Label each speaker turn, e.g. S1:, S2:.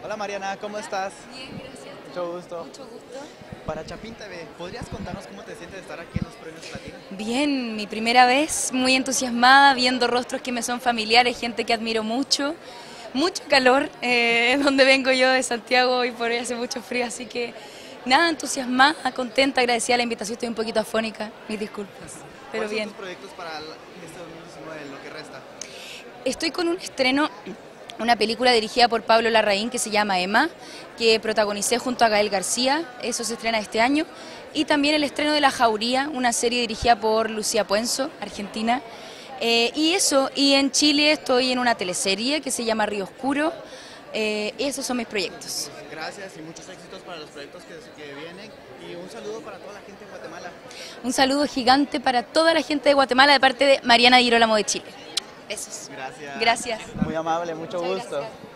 S1: Hola Mariana, ¿cómo estás?
S2: Bien, gracias.
S1: Mucho gusto.
S2: Mucho gusto.
S1: Para Chapín TV, ¿podrías contarnos cómo te sientes de estar aquí en los Premios Platino?
S2: Bien, mi primera vez, muy entusiasmada, viendo rostros que me son familiares, gente que admiro mucho. Mucho calor, donde vengo yo de Santiago y por ahí hace mucho frío, así que nada, entusiasmada, contenta, agradecida a la invitación, estoy un poquito afónica, mis disculpas, pero
S1: ¿Cuáles son
S2: bien.
S1: tus proyectos para este 2019, lo que resta?
S2: Estoy con un estreno, una película dirigida por Pablo Larraín que se llama Emma, que protagonicé junto a Gael García, eso se estrena este año, y también el estreno de La Jauría, una serie dirigida por Lucía Puenzo, argentina, y eso, y en Chile estoy en una teleserie que se llama Río Oscuro, esos son mis proyectos.
S1: Pues gracias y muchos éxitos para los proyectos que vienen y un saludo para toda la gente de Guatemala.
S2: Un saludo gigante para toda la gente de Guatemala de parte de Mariana Di Girolamo de Chile. Besos.
S1: Gracias.
S2: Gracias.
S1: Muy amable, mucho
S2: Muchas
S1: gusto.
S2: gracias.